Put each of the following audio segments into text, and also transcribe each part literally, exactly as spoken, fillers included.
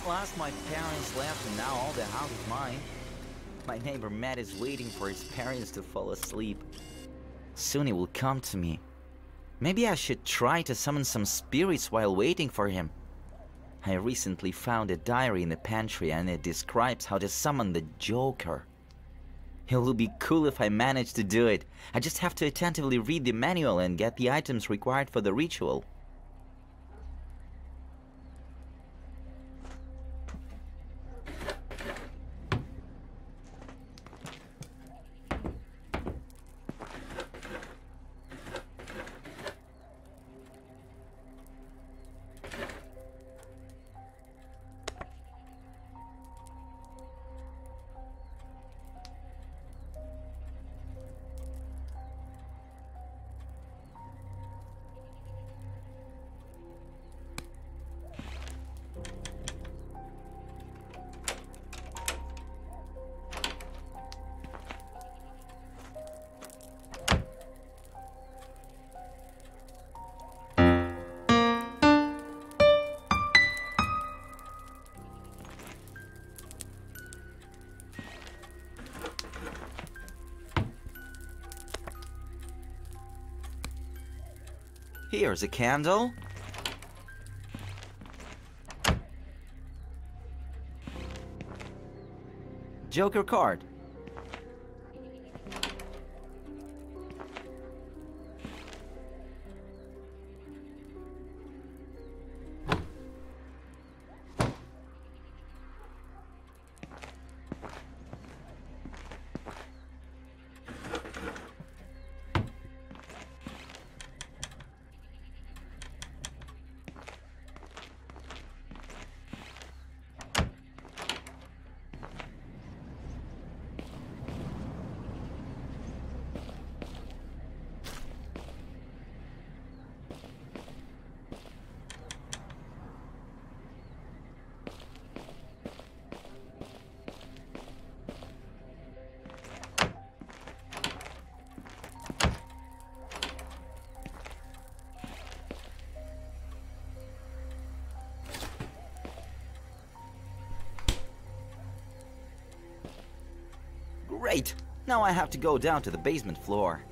Last my parents left and now all the house is mine. My neighbor Matt is waiting for his parents to fall asleep. Soon he will come to me. Maybe I should try to summon some spirits while waiting for him. I recently found a diary in the pantry and it describes how to summon the Joker. It will be cool if I manage to do it. I just have to attentively read the manual and get the items required for the ritual. Here's a candle. Joker card. Great! Now I have to go down to the basement floor.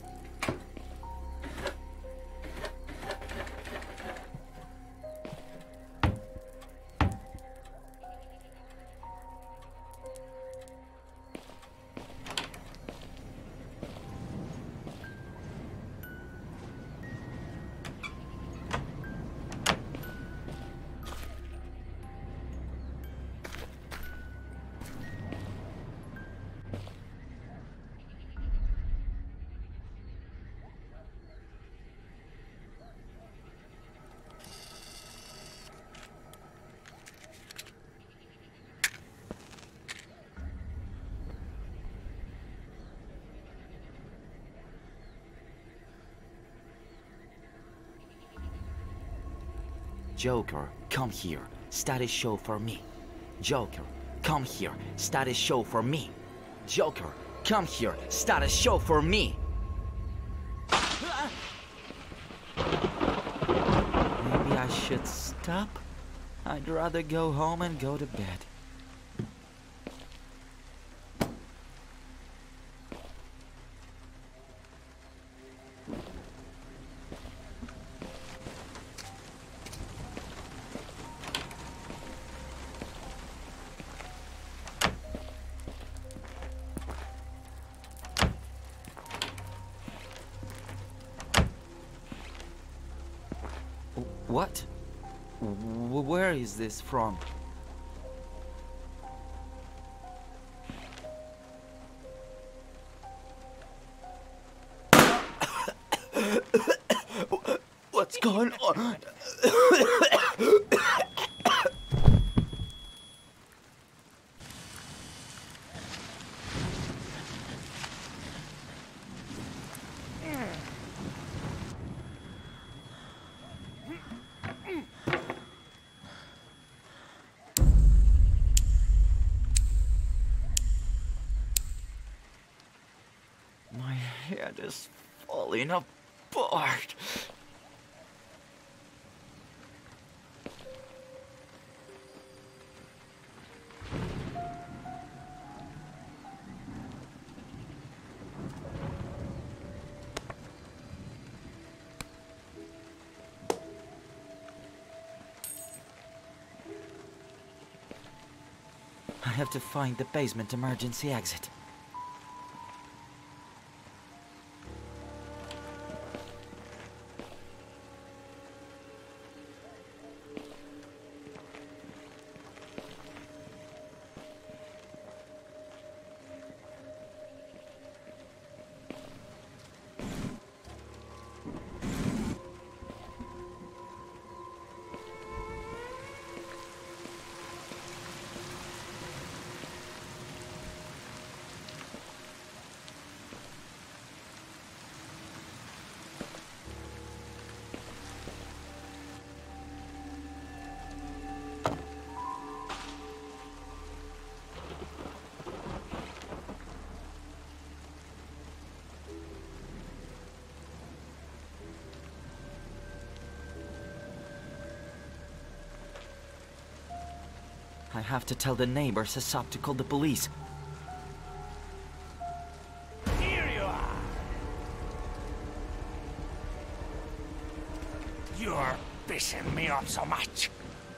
Joker, come here. Start a show for me. Joker, come here. Start a show for me. Joker, come here. Start a show for me. Maybe I should stop? I'd rather go home and go to bed. What? W- where is this from? What's going on? My head is falling apart. have to find the basement emergency exit. I have to tell the neighbors ASAP to call the police. Here you are! You're pissing me off so much.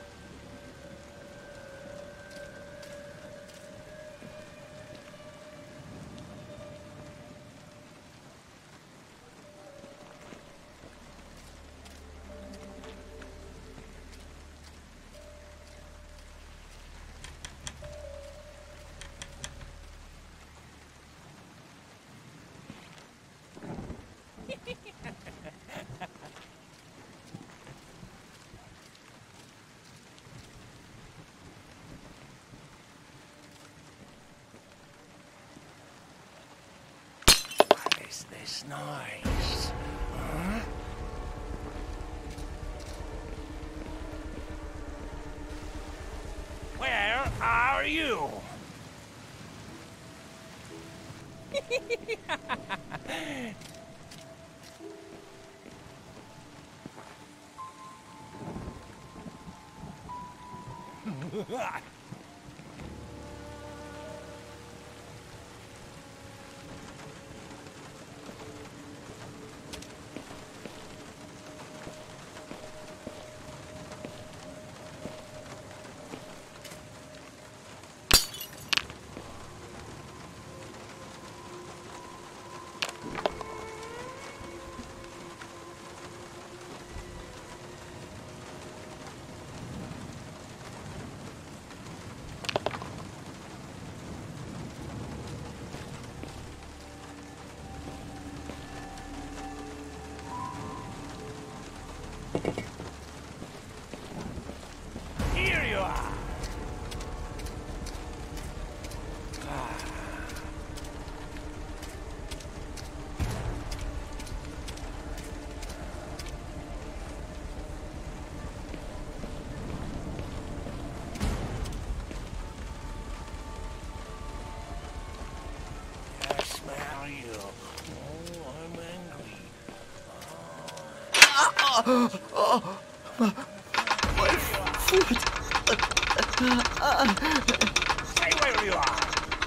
What is this noise? Huh? Where are you? Here you are! I smell you. Oh, I'm angry. Oh, my, my foot. Stay where you are!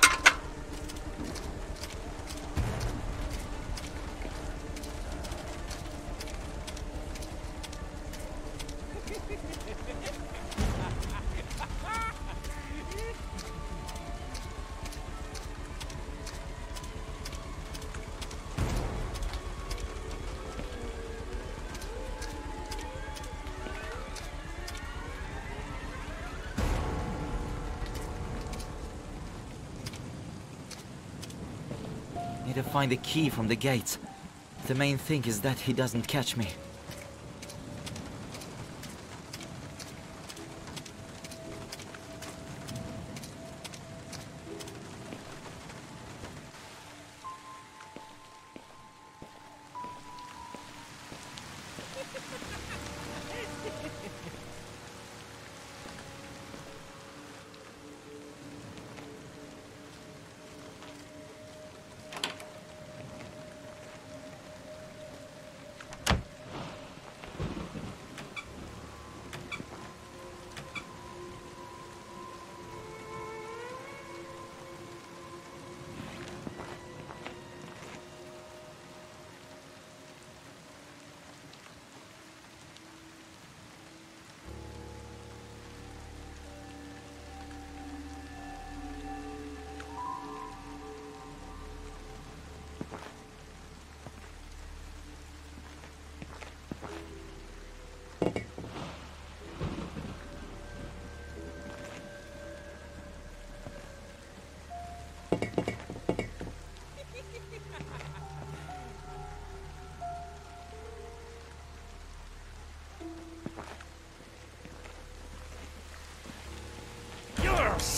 Need to find the key from the gates. The main thing is that he doesn't catch me.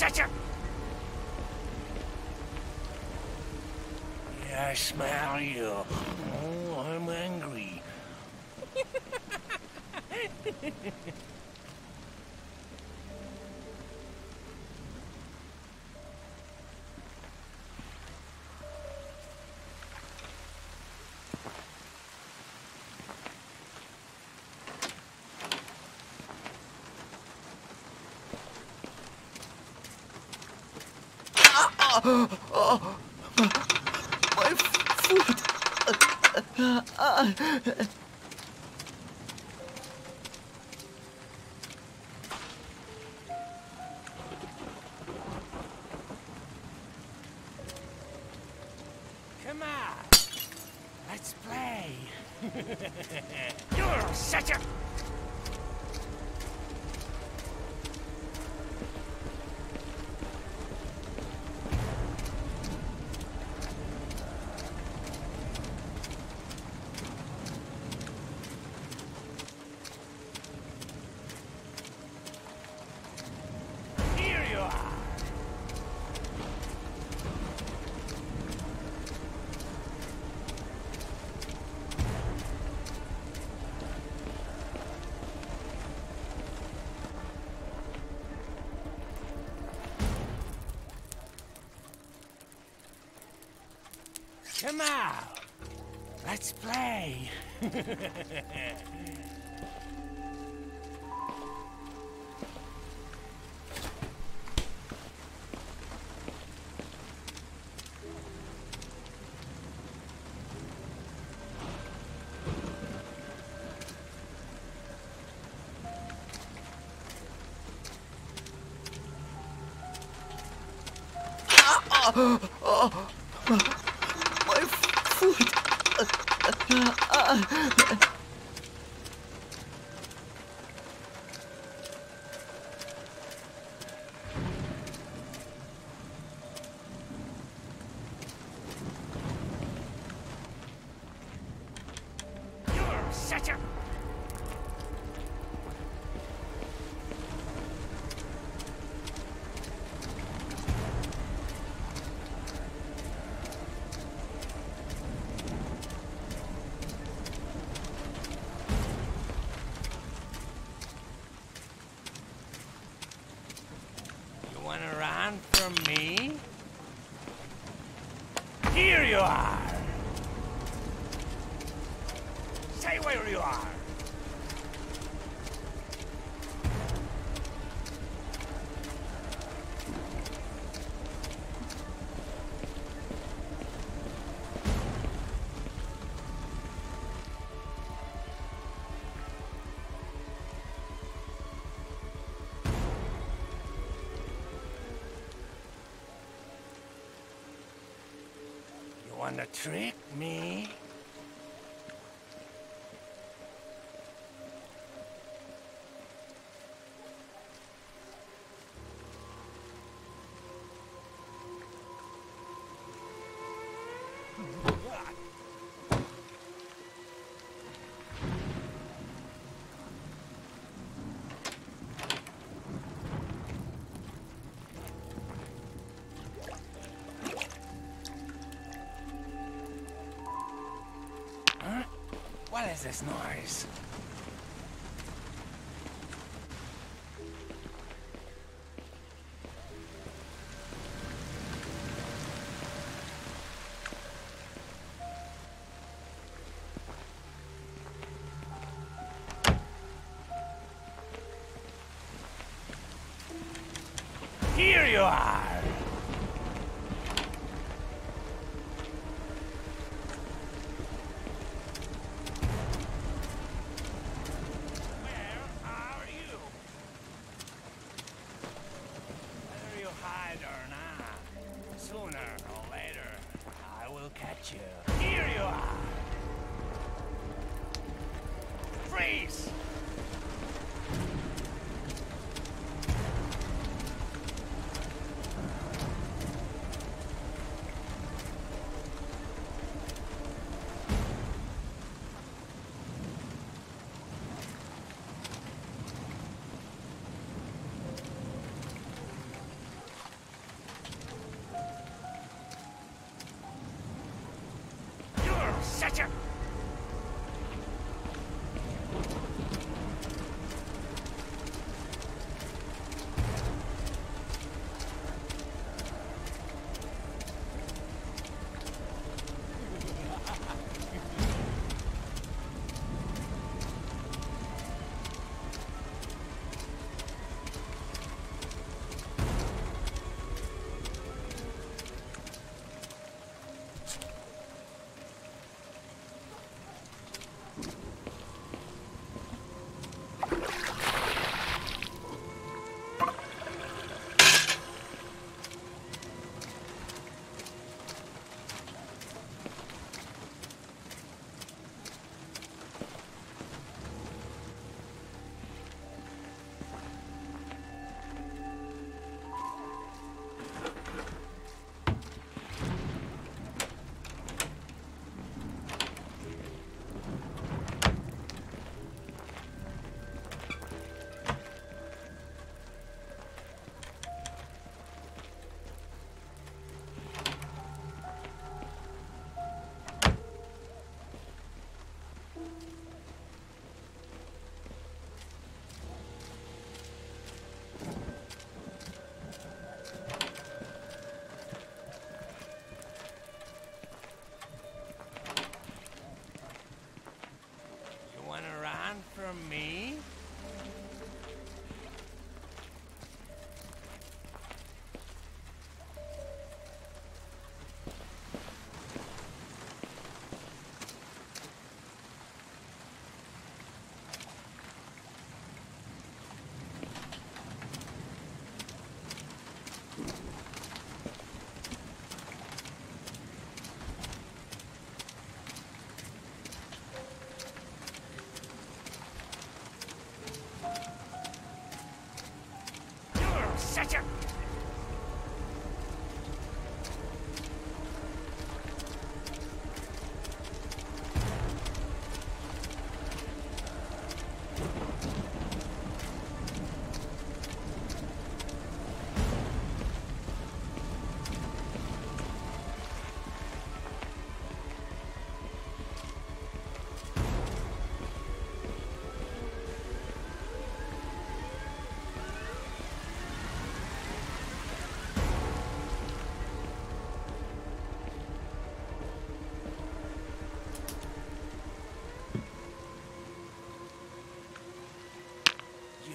such a... Yeah, I smell you. Oh, I'm angry. Oh, oh, my foot. Uh, uh, Come on. Let's play. You're such a... Come on, let's play. oh, oh, my foot. Uh, uh, You're such a... You wanna run from me? Here you are! Stay where you are! You wanna trick me? Huh? What is this noise? Here you are! Where are you? Whether you hide or not, sooner or later, I will catch you. Here you are! Freeze!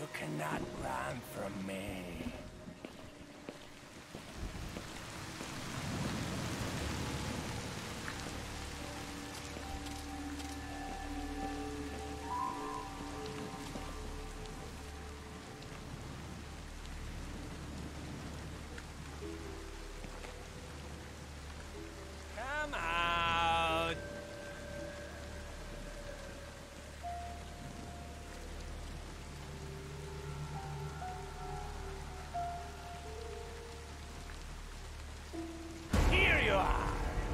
You cannot run from me. Come out. Here you are.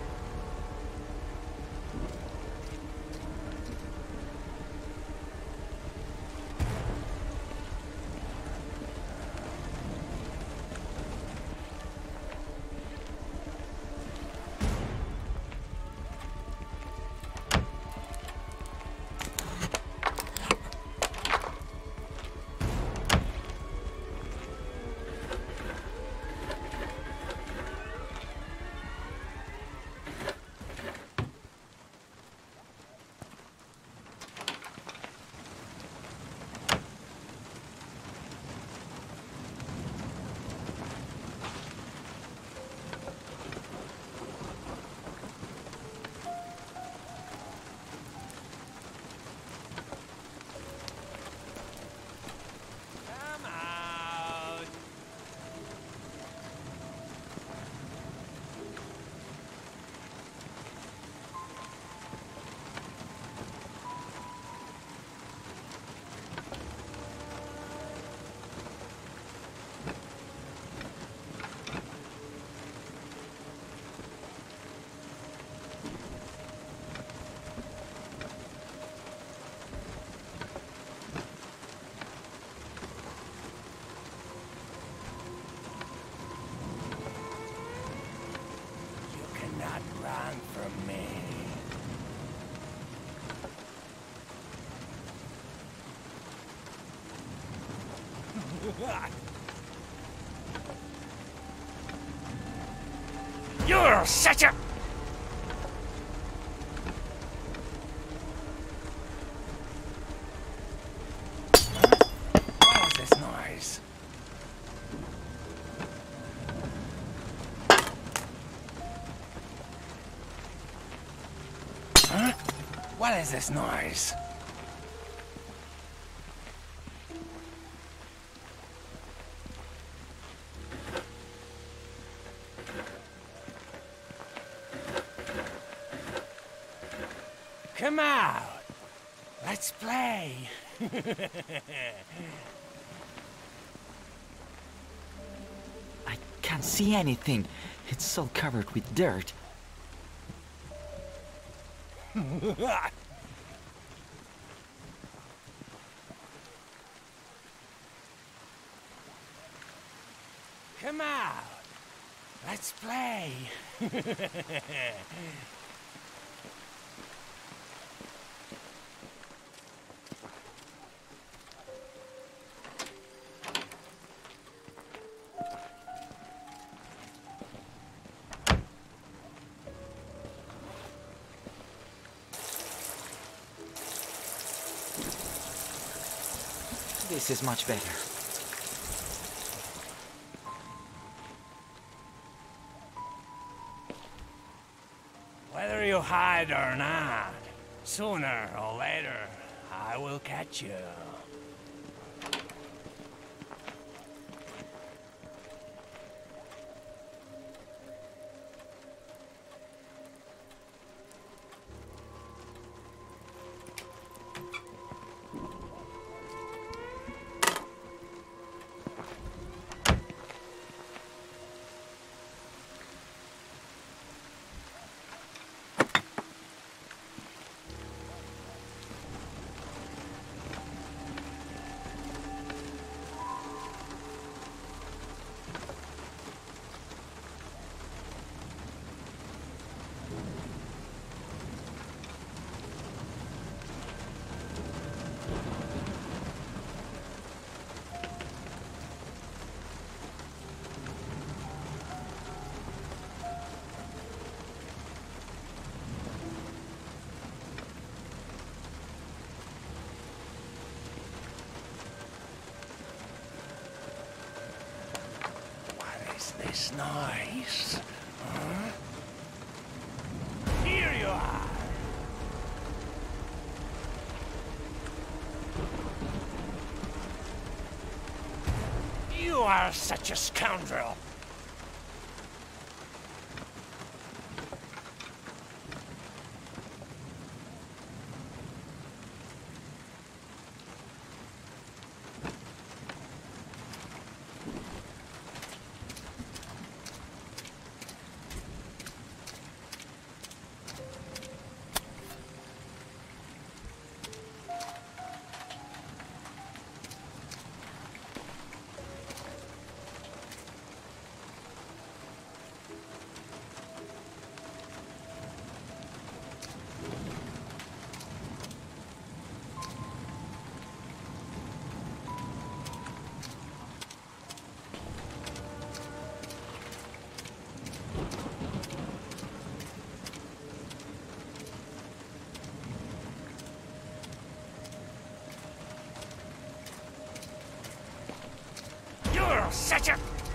Come out. You cannot run from me. You're such a... What is this noise? Huh? What is this noise? Come out. Let's play. I can't see anything. It's all covered with dirt. Come out. Let's play. This is much better. Whether you hide or not, sooner or later, I will catch you. this nice? Huh? Here you are! You are such a scoundrel! You're such a...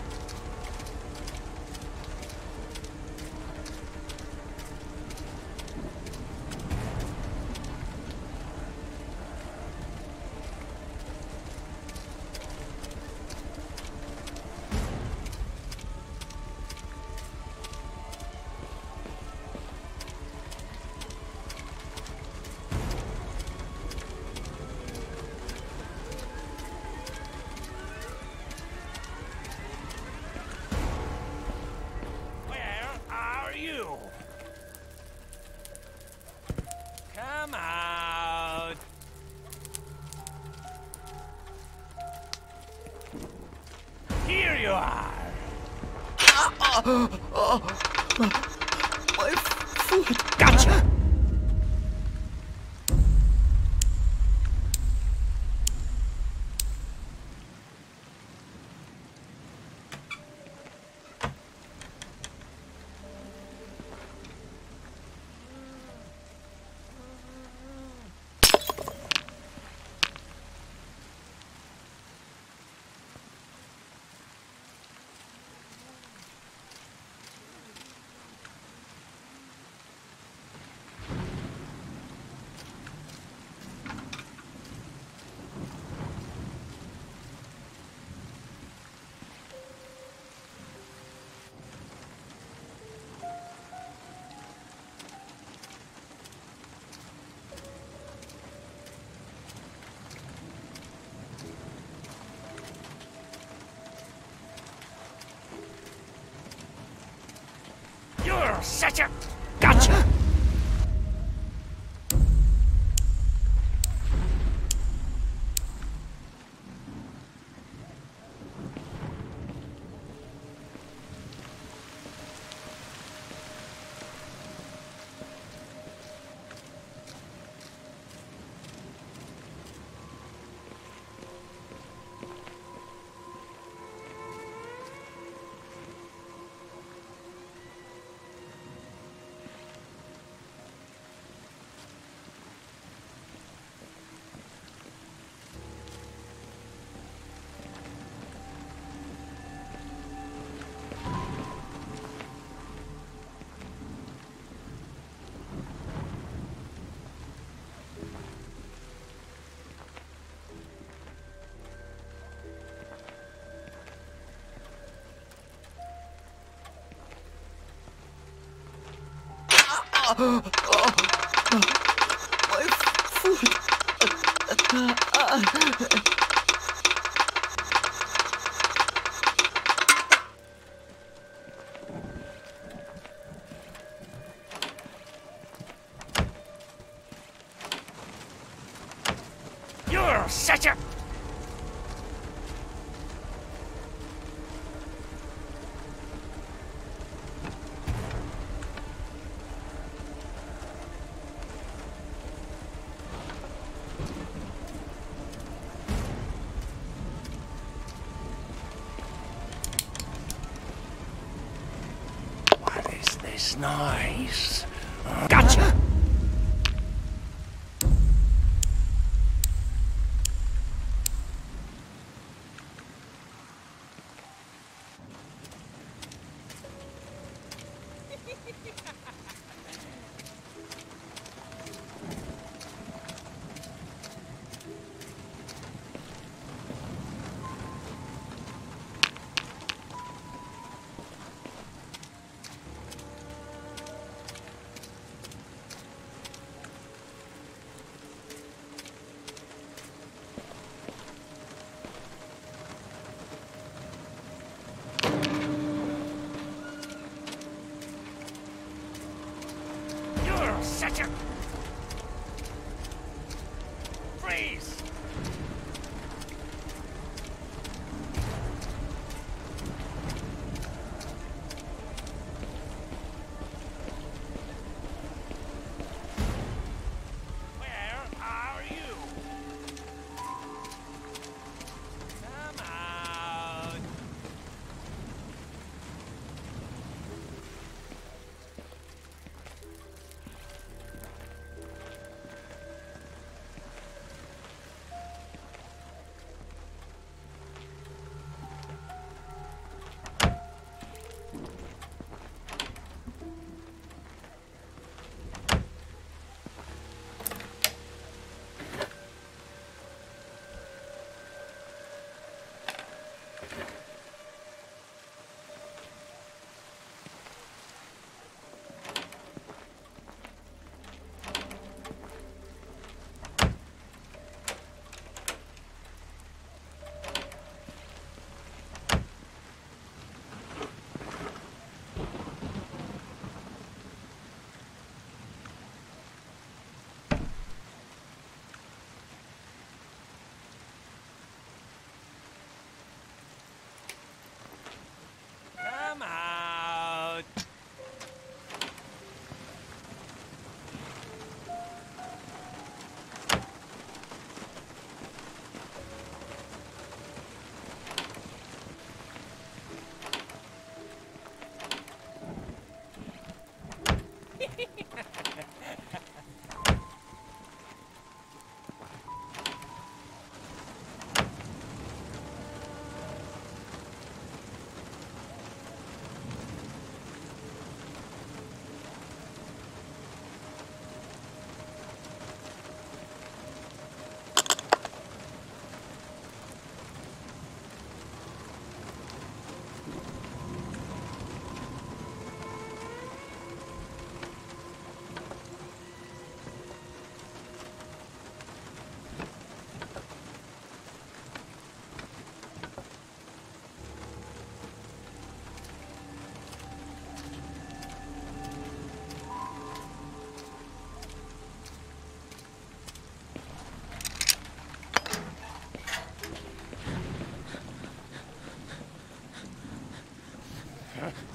Come out! Here you are! My foot! Gotcha! You're such a... Gotcha! My foot! You're such a... What is this noise? Gotcha! Come out. Huh?